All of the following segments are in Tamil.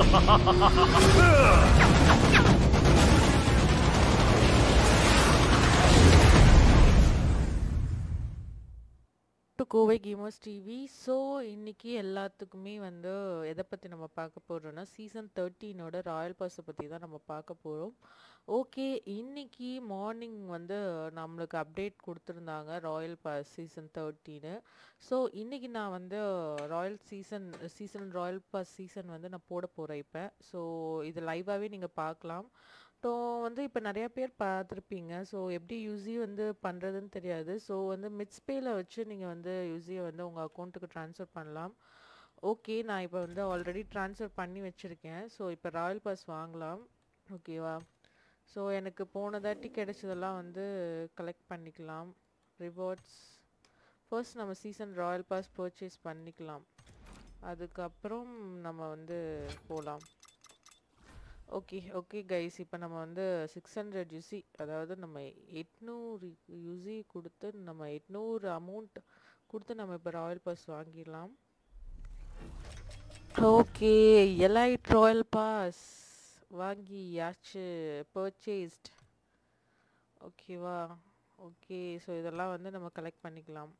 To Kovai gamers TV. So இன்னைக்கு எல்லாத்துக்குமே வந்து எதை பற்றி நம்ம பார்க்க போகிறோம்னா சீசன் 13ஓட ராயல் பாஸை பற்றி தான் நம்ம பார்க்க போகிறோம். ஓகே, இன்னைக்கு மார்னிங் வந்து நம்மளுக்கு அப்டேட் கொடுத்துருந்தாங்க ராயல் பாஸ் சீசன் 13. ஸோ இன்னைக்கு நான் வந்து சீசன் ராயல் பாஸ் சீசன் வந்து நான் போட போகிறேன் இப்போ. ஸோ இது லைவாகவே நீங்கள் பார்க்கலாம். ஸோ வந்து இப்போ நிறையா பேர் பார்த்துருப்பீங்க. ஸோ எப்படி யூஸி வந்து பண்ணுறதுன்னு தெரியாது. ஸோ வந்து மிட்ஸ்பேயில் வச்சு நீங்கள் வந்து யூஸியை வந்து உங்கள் அக்கௌண்ட்டுக்கு ட்ரான்ஸ்ஃபர் பண்ணலாம். ஓகே, நான் இப்போ வந்து ஆல்ரெடி ட்ரான்ஸ்ஃபர் பண்ணி வச்சுருக்கேன். ஸோ இப்போ ராயல் பாஸ் வாங்கலாம். ஓகேவா? ஸோ எனக்கு போன தாட்டி கிடைச்சதெல்லாம் வந்து கலெக்ட் பண்ணிக்கலாம். ரிவார்ட்ஸ் ஃபர்ஸ்ட் நம்ம சீசன் ராயல் பாஸ் பர்ச்சேஸ் பண்ணிக்கலாம். அதுக்கப்புறம் நம்ம வந்து போகலாம். ஓகே கைஸ், இப்போ நம்ம வந்து 600 யூசி, அதாவது நம்ம 800 யூசி கொடுத்து நம்ம 800 அமௌண்ட் கொடுத்து நம்ம இப்போ ராயல் பாஸ் வாங்கிடலாம். ஓகே, எலைட் ராயல் பாஸ் வாங்கியாச்சு, பர்ச்சேஸ்ட். ஓகேவா? ஓகே, ஸோ இதெல்லாம் வந்து நம்ம கலெக்ட் பண்ணிக்கலாம்.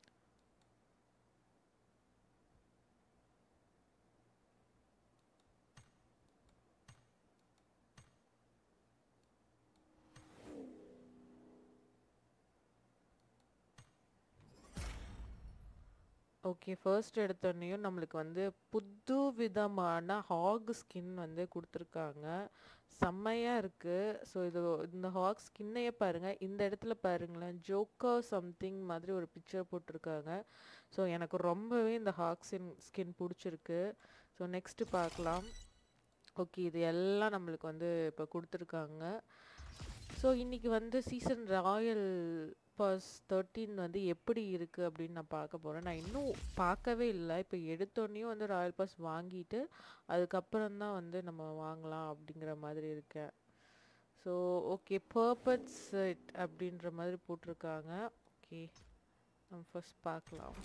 ஓகே, ஃபர்ஸ்ட் எடுத்தோடனையும் நம்மளுக்கு வந்து புது விதமான ஹாக் ஸ்கின் வந்து கொடுத்துருக்காங்க. செம்மையாக இருக்குது. ஸோ இந்த ஹாக் ஸ்கின்னையே பாருங்கள். இந்த இடத்துல பாருங்களேன், ஜோக்கர் சம்திங் மாதிரி ஒரு பிக்சர் போட்டிருக்காங்க. ஸோ எனக்கு ரொம்பவே இந்த ஹாக் ஸ்கின் பிடிச்சிருக்கு. ஸோ நெக்ஸ்ட்டு பார்க்கலாம். ஓகே, இது எல்லாம் நம்மளுக்கு வந்து இப்போ கொடுத்துருக்காங்க. ஸோ இன்றைக்கி வந்து சீசன் ராயல் பாஸ் 13 வந்து எப்படி இருக்குது அப்படின்னு நான் பார்க்க போகிறேன். நான் இன்னும் பார்க்கவே இல்லை. இப்போ எடுத்தோடனையும் வந்து ராயல் பாஸ் வாங்கிட்டு அதுக்கப்புறம் தான் வந்து நம்ம வாங்கலாம் அப்படிங்கிற மாதிரி இருக்கேன். ஸோ ஓகே, பர்பட் செட் அப்படின்ற மாதிரி போட்டிருக்காங்க. ஓகே, நம்ம ஃபர்ஸ்ட் பார்க்கலாம்.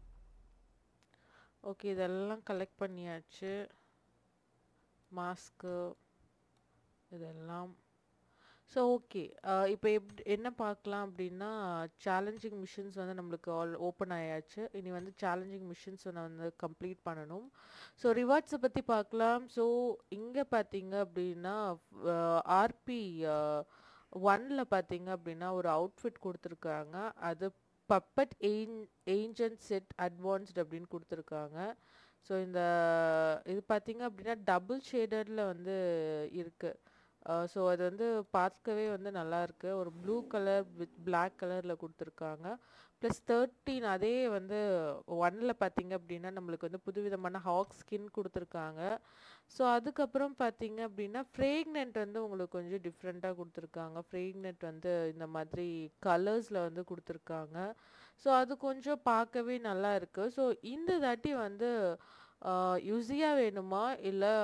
ஓகே, இதெல்லாம் கலெக்ட் பண்ணியாச்சு. மாஸ்க்கு இதெல்லாம். ஸோ ஓகே, இப்போ என்ன பார்க்கலாம் அப்படின்னா, சேலஞ்சிங் மிஷின்ஸ் வந்து நம்மளுக்கு ஓப்பன் ஆயாச்சு. இனி வந்து சேலஞ்சிங் மிஷின்ஸ் வந்து கம்ப்ளீட் பண்ணணும். ஸோ ரிவார்ட்ஸை பற்றி பார்க்கலாம். ஸோ இங்கே பார்த்தீங்க அப்படின்னா ஆர்பி 1ல் பார்த்தீங்க அப்படின்னா ஒரு அவுட்ஃபிட் கொடுத்துருக்காங்க. அது பப்பட் ஏஞ்சன்ட் செட் அட்வான்ஸ்ட் அப்படின்னு கொடுத்துருக்காங்க. ஸோ இது பார்த்தீங்க அப்படின்னா டபுள் ஷேடரில் வந்து இருக்குது. ஸோ அது வந்து பார்க்கவே வந்து நல்லாயிருக்கு. ஒரு ப்ளூ கலர் வித் பிளாக் கலரில் கொடுத்துருக்காங்க. ப்ளஸ் 13 அதே வந்து 1ல் பார்த்தீங்க அப்படின்னா நம்மளுக்கு வந்து புதுவிதமான ஹாக் ஸ்கின் கொடுத்துருக்காங்க. ஸோ அதுக்கப்புறம் பார்த்தீங்க அப்படின்னா ஃப்ரேக்னென்ட் வந்து உங்களுக்கு கொஞ்சம் டிஃப்ரெண்ட்டாக கொடுத்துருக்காங்க. ஃப்ரேக்னென்ட் வந்து இந்த மாதிரி கலர்ஸில் வந்து கொடுத்துருக்காங்க. ஸோ அது கொஞ்சம் பார்க்கவே நல்லா இருக்குது. ஸோ இந்த தாட்டி வந்து யூஸியாக வேணுமா இல்லை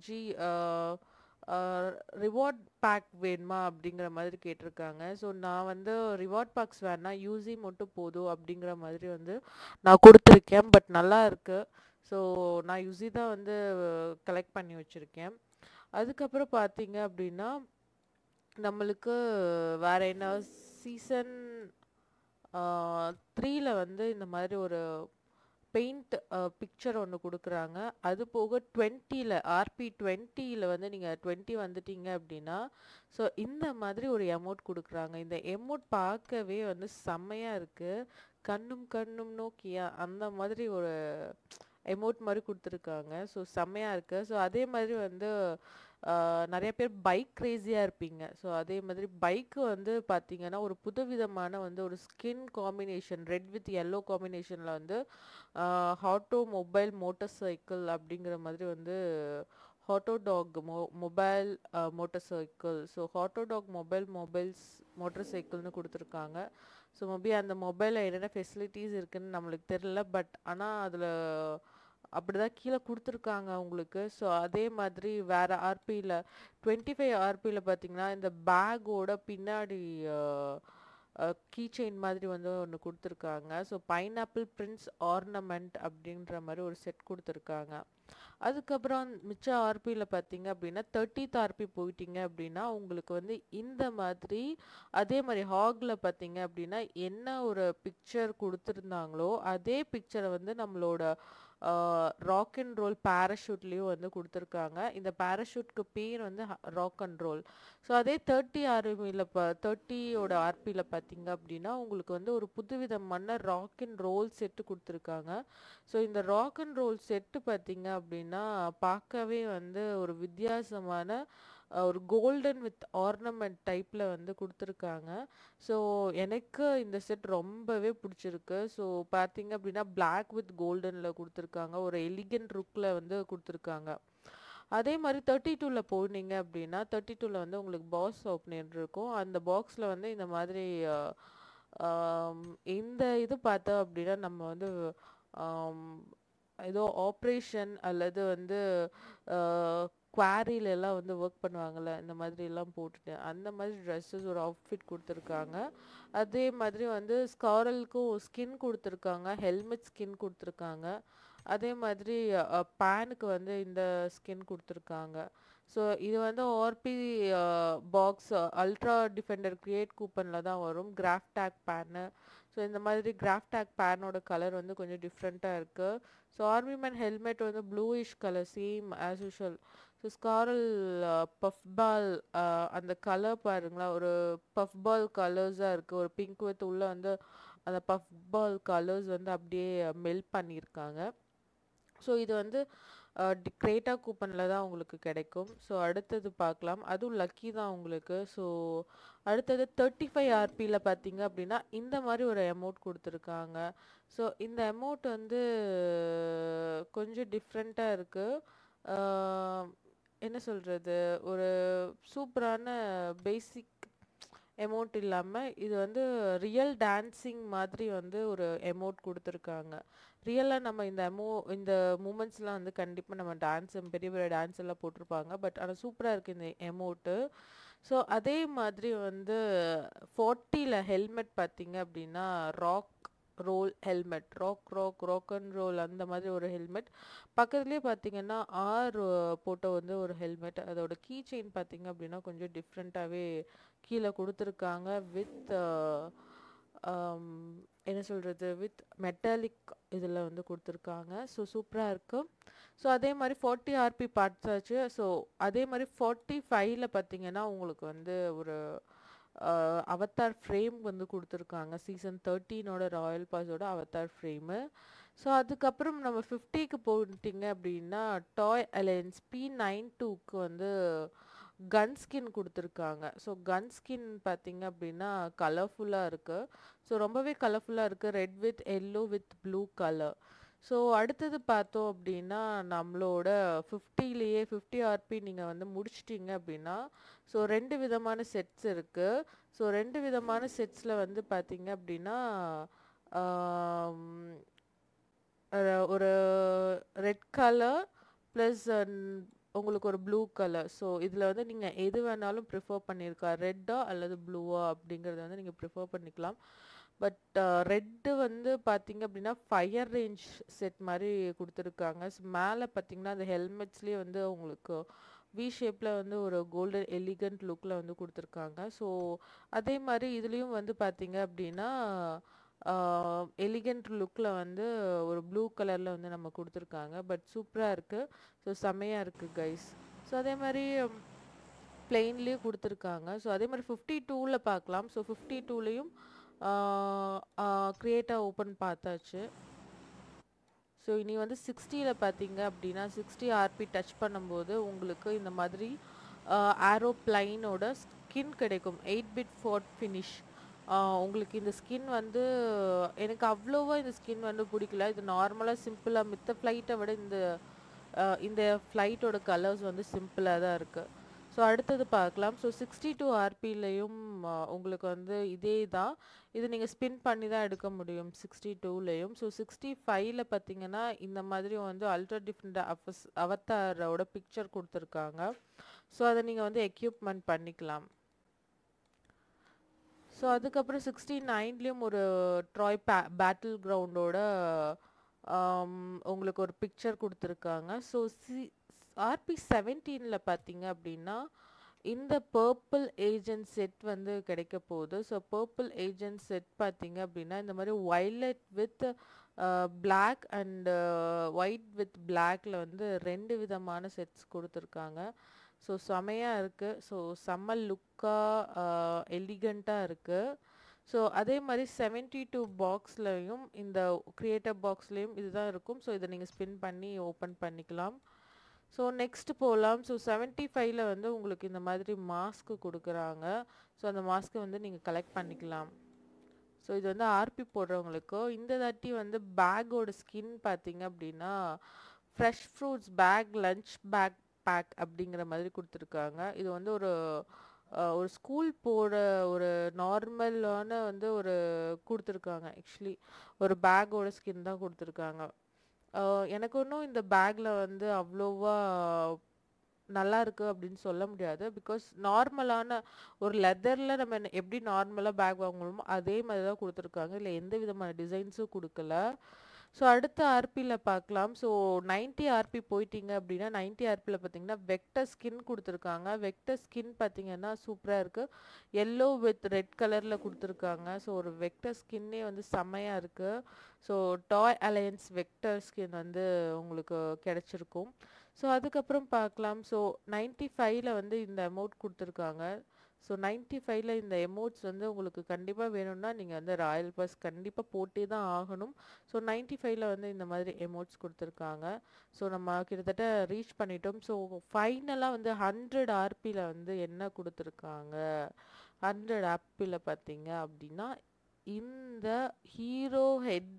ரிவார்ட் பேக் வேணுமா அப்படிங்கிற மாதிரி கேட்டிருக்காங்க. ஸோ நான் வந்து ரிவார்ட் பேக்ஸ் வேணாம், யூஸி மட்டும் போதும் அப்படிங்கிற மாதிரி வந்து நான் கொடுத்துருக்கேன். பட் நல்லா இருக்குது. ஸோ நான் யூஸி தான் வந்து கலெக்ட் பண்ணி வச்சுருக்கேன். அதுக்கப்புறம் பார்த்தீங்க அப்படின்னா நம்மளுக்கு வேற என்ன, சீசன் 3ல் வந்து இந்த மாதிரி ஒரு பெயிண்ட் பிக்சர் ஒன்று கொடுக்குறாங்க. அது போக 20ல் ஆர்பி 20ல் வந்து நீங்கள் 20 வந்துட்டீங்க அப்படின்னா ஸோ இந்த மாதிரி ஒரு எமௌண்ட் கொடுக்குறாங்க. இந்த எமௌண்ட் பார்க்கவே வந்து செம்மையாக இருக்குது. கண்ணும் நோக்கியா அந்த மாதிரி ஒரு எமௌண்ட் மாதிரி கொடுத்துருக்காங்க. ஸோ செம்மையாக இருக்குது. ஸோ அதே மாதிரி வந்து நிறைய பேர் பைக் க்ரேஸியாக இருப்பீங்க. ஸோ அதே மாதிரி பைக்கு வந்து பார்த்தீங்கன்னா ஒரு புதுவிதமான வந்து ஒரு skin combination red with yellow காம்பினேஷனில் வந்து ஆட்டோமொபைல் மோட்டார் சைக்கிள் அப்படிங்கிற மாதிரி வந்து ஹாட்டோடாக் மொபைல் மோட்டார் சைக்கிள். ஸோ ஹாட்டோடாக் மோட்டார் சைக்கிள்னு கொடுத்துருக்காங்க. ஸோ மேபி அந்த மொபைலில் என்னென்ன ஃபெசிலிட்டிஸ் இருக்குதுன்னு நம்மளுக்கு தெரில. பட் ஆனால் அதில் அப்படிதான் கீழே கொடுத்துருக்காங்க உங்களுக்கு. ஸோ அதே மாதிரி வேறு ஆர்பியில் 25 ஆர்பியில் பார்த்தீங்கன்னா இந்த பேக்கோட பின்னாடி கீ செயின் மாதிரி வந்து ஒன்று கொடுத்துருக்காங்க. ஸோ பைனாப்பிள் பிரின்ஸ் ஆர்னமெண்ட் அப்படின்ற மாதிரி ஒரு செட் கொடுத்துருக்காங்க. அதுக்கப்புறம் மிச்ச ஆர்பியில் பார்த்தீங்க அப்படின்னா 30th ஆர்பி போயிட்டீங்க அப்படின்னா உங்களுக்கு வந்து இந்த மாதிரி அதே மாதிரி ஹாகில் பார்த்தீங்க அப்படின்னா என்ன ஒரு பிக்சர் கொடுத்துருந்தாங்களோ அதே பிக்சரை வந்து நம்மளோட ராக் அண்ட் ரோல் பேராஷூட்லேயும் வந்து கொடுத்துருக்காங்க. இந்த பேராஷூட்க்கு பேர் வந்து ராக் அண்ட் ரோல். ஸோ அதே 30ஓட ஆர்பியில் பார்த்தீங்க அப்படின்னா உங்களுக்கு வந்து ஒரு புதுவிதமான ராக் அண்ட் ரோல் செட்டு கொடுத்துருக்காங்க. ஸோ இந்த ராக் அண்ட் ரோல் செட்டு பார்த்தீங்க அப்படின்னா பார்க்கவே வந்து ஒரு வித்தியாசமான ஒரு கோல்டன் வித் ஆர்னமெண்ட் டைப்பில் வந்து கொடுத்துருக்காங்க. ஸோ எனக்கு இந்த செட் ரொம்பவே பிடிச்சிருக்கு. ஸோ பார்த்தீங்க அப்படின்னா பிளாக் வித் கோல்டனில் கொடுத்துருக்காங்க. ஒரு எலிகன்ட் லுக்கில் வந்து கொடுத்துருக்காங்க. அதே மாதிரி 32ல் போனீங்க அப்படின்னா 32ல் வந்து உங்களுக்கு பாக்ஸ் ஓப்பனர் இருக்கும். அந்த பாக்ஸில் வந்து இந்த மாதிரி இந்த இது பார்த்தோம் அப்படின்னா நம்ம வந்து ஏதோ ஆப்ரேஷன் அல்லது வந்து குவாரில எல்லாம் வந்து ஒர்க் பண்ணுவாங்கள்ல, இந்த மாதிரி எல்லாம் போட்டுட்டு அந்த மாதிரி ட்ரெஸ்ஸஸ் ஒரு அவுட்ஃபிட் கொடுத்துருக்காங்க. அதே மாதிரி வந்து ஸ்காரலுக்கும் ஸ்கின் கொடுத்துருக்காங்க, ஹெல்மெட் ஸ்கின் கொடுத்துருக்காங்க. அதே மாதிரி பேனுக்கு வந்து இந்த ஸ்கின் கொடுத்துருக்காங்க. ஸோ இது வந்து RP box ultra defender crate கூப்பனில் தான் வரும். Graph take fan. ஸோ இந்த மாதிரி கிராஃப் டேக் பேனோட கலர் வந்து கொஞ்சம் டிஃப்ரெண்ட்டாக இருக்குது. ஸோ ஆர்மி மேன் ஹெல்மெட் வந்து bluish colour same as usual. So ஸ்காரல் பஃப் பால் அந்த கலர் பாருங்களா, ஒரு பஃப் பால் கலர்ஸாக இருக்குது. ஒரு பிங்க் வித் உள்ள வந்து அந்த பஃப் பால் கலர்ஸ் வந்து அப்படியே மெல்ட் பண்ணியிருக்காங்க. ஸோ இது வந்து கிரேட்டா கூப்பனில் தான் உங்களுக்கு கிடைக்கும். ஸோ அடுத்தது பார்க்கலாம். அதுவும் லக்கி தான் உங்களுக்கு. ஸோ அடுத்தது 35 ஆர்பியில் பார்த்தீங்க அப்படின்னா இந்த மாதிரி ஒரு அமௌண்ட் கொடுத்துருக்காங்க. ஸோ இந்த அமௌண்ட் வந்து கொஞ்சம் டிஃப்ரெண்ட்டாக இருக்குது. என்ன சொல்கிறது, ஒரு சூப்பரான பேசிக் அமௌண்ட் இல்லாமல் இது வந்து ரியல் டான்ஸிங் மாதிரி வந்து ஒரு அமௌண்ட் கொடுத்துருக்காங்க. ரியலாக நம்ம இந்த மூமெண்ட்ஸ்லாம் வந்து கண்டிப்பாக நம்ம பெரிய பெரிய டான்ஸ் எல்லாம் போட்டிருப்பாங்க. பட் ஆனால் சூப்பராக இருக்குது இந்த அமௌண்ட்டு. ஸோ அதே மாதிரி வந்து 40ல் ஹெல்மெட் பார்த்தீங்க அப்படின்னா rock roll helmet, rock and roll அந்த மாதிரி ஒரு ஹெல்மெட். பக்கத்துலேயே பார்த்தீங்கன்னா போட்ட வந்து ஒரு ஹெல்மெட். அதோட கீ செயின் பார்த்தீங்க அப்படின்னா கொஞ்சம் டிஃப்ரெண்ட்டாகவே கீழே கொடுத்துருக்காங்க. வித் என்ன சொல்கிறது, வித் மெட்டாலிக் இதில் வந்து கொடுத்துருக்காங்க. ஸோ சூப்பராக இருக்குது. ஸோ அதே மாதிரி 40 ஆர்பி பார்த்தாச்சு. ஸோ அதே மாதிரி 45ல் பார்த்தீங்கன்னா உங்களுக்கு வந்து ஒரு அவத்தார் ஃப்ரேம் வந்து கொடுத்துருக்காங்க. சீசன் 13ஓட ராயல் பாஸோட அவத்தார் ஃப்ரேமு. ஸோ அதுக்கப்புறம் நம்ம 50க்கு போயிட்டீங்க அப்படின்னா டாய் அலையன்ஸ் P92க்கு வந்து கன் ஸ்கின் கொடுத்துருக்காங்க. ஸோ கன் ஸ்கின் பார்த்தீங்க அப்படின்னா கலர்ஃபுல்லாக இருக்குது. ஸோ ரொம்பவே கலர்ஃபுல்லாக இருக்குது. Red with yellow with blue colour. So அடுத்தது பார்த்தோம் அப்படின்னா நம்மளோட 50 ஆர்பி நீங்கள் வந்து முடிச்சிட்டிங்க அப்படின்னா ஸோ 2 விதமான செட்ஸ் இருக்குது. ஸோ 2 விதமான செட்ஸில் வந்து பார்த்தீங்க அப்படின்னா ஒரு ரெட் கலர் ப்ளஸ் உங்களுக்கு ஒரு ப்ளூ கலர். ஸோ இதில் வந்து நீங்கள் எது வேணாலும் ப்ரிஃபர் பண்ணியிருக்கா, ரெட்டா அல்லது ப்ளூவா அப்படிங்கிறத வந்து நீங்கள் ப்ரிஃபர் பண்ணிக்கலாம். பட் ரெட்டு வந்து பார்த்தீங்க அப்படின்னா ஃபயர் ரேஞ்ச் செட் மாதிரி கொடுத்துருக்காங்க. ஸோ மேலே பார்த்தீங்கன்னா அந்த ஹெல்மெட்ஸ்லேயே வந்து உங்களுக்கு வி ஷேப்பில் வந்து ஒரு கோல்டன் எலிகண்ட் லுக்கில் வந்து கொடுத்துருக்காங்க. ஸோ அதே மாதிரி இதுலேயும் வந்து பார்த்தீங்க அப்படின்னா எலிகண்ட் லுக்கில் வந்து ஒரு ப்ளூ கலரில் வந்து நம்ம கொடுத்துருக்காங்க. பட் சூப்பராக இருக்குது. ஸோ செம்மையாக இருக்குது கைஸ். ஸோ அதே மாதிரி பிளெயின்லேயும் கொடுத்துருக்காங்க. ஸோ அதே மாதிரி 52ல் பார்க்கலாம். ஸோ 52லேயும் க்ரியேட்டாக ஓப்பன் பார்த்தாச்சு. ஸோ இனி வந்து 60ல் பார்த்தீங்க அப்படின்னா 60 ஆர்பி டச் பண்ணும்போது உங்களுக்கு இந்த மாதிரி ஏரோப்ளைனோட ஸ்கின் கிடைக்கும். 8-bit fort finish. உங்களுக்கு இந்த ஸ்கின் வந்து எனக்கு அவ்வளோவா இந்த ஸ்கின் வந்து பிடிக்கல. இது நார்மலாக சிம்பிளாக மித்த ஃப்ளைட்டை விட இந்த ஃப்ளைட்டோட கலர்ஸ் வந்து சிம்பிளாக தான் இருக்குது. ஸோ அடுத்தது பார்க்கலாம். ஸோ 62 ஆர்பிலையும் உங்களுக்கு வந்து இதே தான். இது நீங்கள் ஸ்பின் பண்ணி தான் எடுக்க முடியும் 62லையும். ஸோ 65ல் பார்த்தீங்கன்னா இந்த மாதிரி வந்து அல்ட்ரா டிஃப்ரெண்ட் அவத்தாரோட பிக்சர் கொடுத்துருக்காங்க. ஸோ அதை நீங்கள் வந்து எக்யூப்மெண்ட் பண்ணிக்கலாம். ஸோ அதுக்கப்புறம் 69லேயும் ஒரு ட்ராய் பேட்டில் கிரவுண்டோட உங்களுக்கு ஒரு பிக்சர் குடுத்துருக்காங்க. ஸோ RP 17ல பார்த்தீங்க அப்படின்னா, இந்த பர்பிள் ஏஜென்ட் செட் வந்து கிடைக்க போகுது. ஸோ பர்பிள் ஏஜென்ட் செட் பார்த்தீங்க அப்படின்னா, இந்த மாதிரி violet with black and white with பிளாக்ல வந்து 2 விதமான செட்ஸ் குடுத்துருக்காங்க. ஸோ செமையா இருக்கு. ஸோ செம்ம லுக்கா எலிகண்ட்டா இருக்கு. ஸோ அதே மாதிரி 72 பாக்ஸ்லயும் இந்த கிரியேட்டர் பாக்ஸ்லயும் இதுதான் இருக்கும். ஸோ இதை நீங்கள் ஸ்பின் பண்ணி ஓப்பன் பண்ணிக்கலாம். ஸோ நெக்ஸ்ட் போகலாம். ஸோ 75ல வந்து உங்களுக்கு இந்த மாதிரி மாஸ்க் கொடுக்குறாங்க. ஸோ அந்த மாஸ்க்கை வந்து நீங்கள் கலெக்ட் பண்ணிக்கலாம். ஸோ இது வந்து ஆர்பி போடுறவங்களுக்கு. இந்த தாட்டி வந்து பேக்கோட ஸ்கின் பார்த்தீங்க அப்படின்னா fresh fruits pack lunch pack pack அப்படிங்கிற மாதிரி கொடுத்துருக்காங்க. இது வந்து ஒரு ஸ்கூல் போகிற ஒரு நார்மலான வந்து ஒரு கொடுத்துருக்காங்க. ஆக்சுவலி ஒரு பேக்கோட ஸ்கின் தான் கொடுத்துருக்காங்க. எனக்கு ஒன்றும் இந்த பேக்கில் வந்து அவ்வளோவா நல்லா இருக்கு அப்படின்னு சொல்ல முடியாது. பிகாஸ் நார்மலான ஒரு லெதரில் நம்ம எப்படி நார்மலாக பேக் வாங்குவோமோ அதே மாதிரி தான் கொடுத்துருக்காங்க. இல்லை எந்த விதமான டிசைன்ஸும் கொடுக்கல. ஸோ அடுத்த ஆர்பியில் பார்க்கலாம். ஸோ 90 ஆர்பி போயிட்டீங்க அப்படின்னா 90 ஆர்பியில் பார்த்தீங்கன்னா வெக்டர் ஸ்கின் கொடுத்துருக்காங்க. வெக்டர் ஸ்கின் பார்த்தீங்கன்னா சூப்பராக இருக்குது. எல்லோ வித் ரெட் கலரில் கொடுத்துருக்காங்க. ஸோ ஒரு வெக்டர் ஸ்கின்னே வந்து செம்மையாக இருக்குது. So toy alliance vector skin வந்து உங்களுக்கு கிடைச்சிருக்கும். ஸோ அதுக்கப்புறம் பார்க்கலாம். ஸோ 95ல வந்து இந்த அமௌண்ட் கொடுத்துருக்காங்க. ஸோ 95ல இந்த எமோட்ஸ் வந்து உங்களுக்கு கண்டிப்பாக வேணும்னா நீங்கள் வந்து ராயல் பாஸ் கண்டிப்பாக போட்டே தான் ஆகணும். ஸோ 95ல வந்து இந்த மாதிரி எமோட்ஸ் கொடுத்துருக்காங்க. ஸோ நம்ம கிட்டத்தட்ட ரீச் பண்ணிட்டோம். ஸோ ஃபைனலாக வந்து 100 ஆர்பியில் வந்து என்ன கொடுத்துருக்காங்க, 100 ஆர்பியில் பார்த்தீங்க அப்படின்னா இந்த ஹீரோ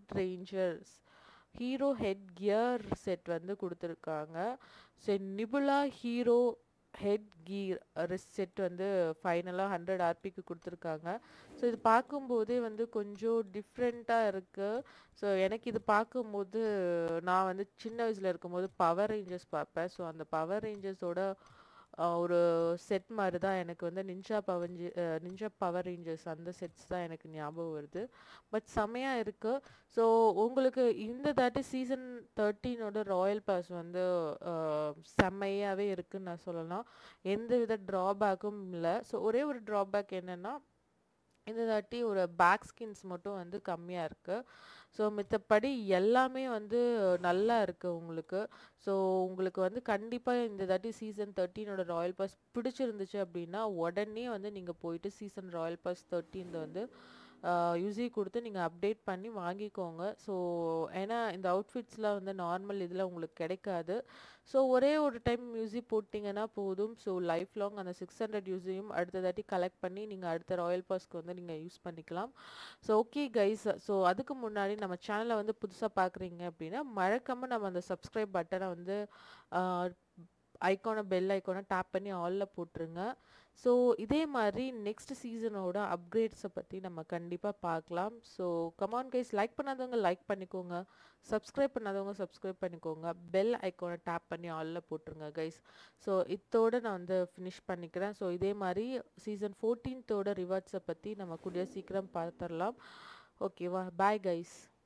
ஹெட் கியர் செட் வந்து கொடுத்துருக்காங்க. So nebula hero head gear set வந்து ஃபைனலாக 100 ஆர்பிக்கு கொடுத்துருக்காங்க. ஸோ இது பார்க்கும்போதே வந்து கொஞ்சம் டிஃப்ரெண்ட்டாக இருக்குது. ஸோ எனக்கு இது பார்க்கும்போது நான் வந்து சின்ன வயசில் இருக்கும்போது பவர் ரேஞ்சர்ஸ் பார்ப்பேன். ஸோ அந்த பவர் ரேஞ்சர்ஸோட ஒரு செட் மாதிரி தான் எனக்கு வந்து நிஞ்சா பவர் ரேஞ்சர்ஸ் அந்த செட்ஸ் தான் எனக்கு ஞாபகம் வருது. பட் செமையாக இருக்குது. ஸோ உங்களுக்கு இந்த தாட்டி சீசன் 13ஓட ராயல் பாஸ் வந்து செம்மையாகவே இருக்குன்னு நான் சொல்லலாம். எந்த வித ட்ராபேக்கும் இல்லை. ஸோ ஒரே ஒரு ட்ராபேக் என்னென்னா இந்த தாட்டி ஒரு பேக் ஸ்கின்ஸ் மட்டும் வந்து கம்மியாக இருக்குது. ஸோ மித்தபடி எல்லாமே வந்து நல்லா இருக்குது உங்களுக்கு. ஸோ உங்களுக்கு வந்து கண்டிப்பாக இந்த தாட்டி சீசன் 13ஓட ராயல் பாஸ் பிடிச்சிருந்துச்சு அப்படின்னா உடனே வந்து நீங்கள் போயிட்டு சீசன் ராயல் பாஸ் 13 வந்து யூஸி கொடுத்து நீங்கள் அப்டேட் பண்ணி வாங்கிக்கோங்க. ஸோ ஏன்னா இந்த அவுட்ஃபிட்ஸ்லாம் வந்து நார்மல் இதில் உங்களுக்கு கிடைக்காது. ஸோ ஒரே ஒரு டைம் யூஸி போட்டிங்கன்னா போதும். ஸோ லைஃப் லாங் அந்த 600 யூஸையும் அடுத்த தாட்டி கலெக்ட் பண்ணி நீங்கள் அடுத்த ராயல் பாஸ்க்கு வந்து நீங்கள் யூஸ் பண்ணிக்கலாம். ஸோ ஓகே கைஸ், ஸோ அதுக்கு முன்னாடி நம்ம சேனலை வந்து புதுசாக பார்க்குறீங்க அப்படின்னா மறக்காமல் நம்ம அந்த சப்ஸ்கிரைப் பட்டனை வந்து பெல் ஐக்கானை டேப் பண்ணி ஆலில் போட்டுருங்க. ஸோ இதே மாதிரி நெக்ஸ்ட் சீசனோட அப்கிரேட்ஸை பற்றி நம்ம கண்டிப்பாக பார்க்கலாம். ஸோ கமான் கைஸ், லைக் பண்ணாதவங்க லைக் பண்ணிக்கோங்க, சப்ஸ்கிரைப் பண்ணாதவங்க சப்ஸ்கிரைப் பண்ணிக்கோங்க, பெல் ஐக்கானை டேப் பண்ணி ஆலில் போட்டுருங்க கைஸ். ஸோ இதோடு நான் வந்து ஃபினிஷ் பண்ணிக்கிறேன். ஸோ இதே மாதிரி சீசன் 14ஓட ரிவார்ட்ஸை பற்றி நம்ம கூடிய சீக்கிரம் பார்த்துடலாம். ஓகேவா? Bye guys.